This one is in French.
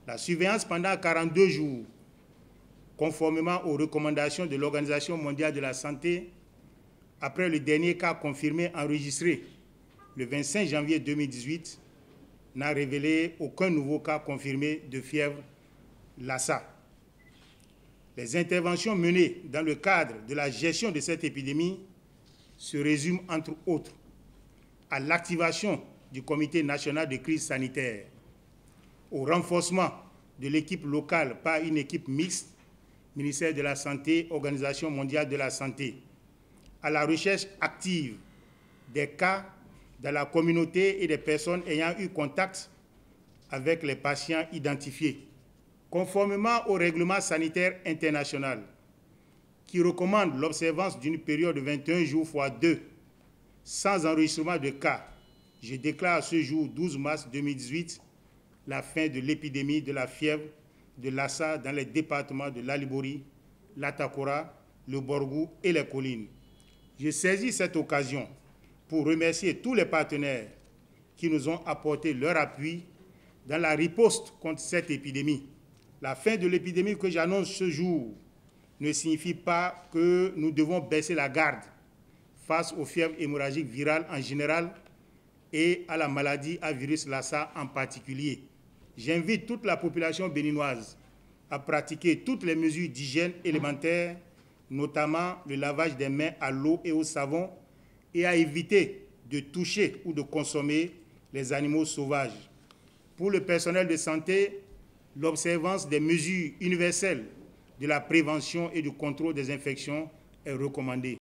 La surveillance pendant 42 jours, conformément aux recommandations de l'Organisation mondiale de la santé, après le dernier cas confirmé enregistré le 25 janvier 2018, n'a révélé aucun nouveau cas confirmé de fièvre Lassa. Les interventions menées dans le cadre de la gestion de cette épidémie se résument entre autres à l'activation du Comité national de crise sanitaire, au renforcement de l'équipe locale par une équipe mixte, ministère de la Santé, Organisation mondiale de la santé, à la recherche active des cas dans la communauté et des personnes ayant eu contact avec les patients identifiés, conformément au règlement sanitaire international qui recommande l'observance d'une période de 21 jours x 2 sans enregistrement de cas. Je déclare à ce jour, 12 mars 2018, la fin de l'épidémie de la fièvre de Lassa dans les départements de l'Alibori, l'Atakora, le Borgou et les collines. Je saisis cette occasion pour remercier tous les partenaires qui nous ont apporté leur appui dans la riposte contre cette épidémie. La fin de l'épidémie que j'annonce ce jour ne signifie pas que nous devons baisser la garde face aux fièvres hémorragiques virales en général et à la maladie à virus Lassa en particulier. J'invite toute la population béninoise à pratiquer toutes les mesures d'hygiène élémentaires, notamment le lavage des mains à l'eau et au savon, et à éviter de toucher ou de consommer les animaux sauvages. Pour le personnel de santé, l'observance des mesures universelles de la prévention et du contrôle des infections est recommandée.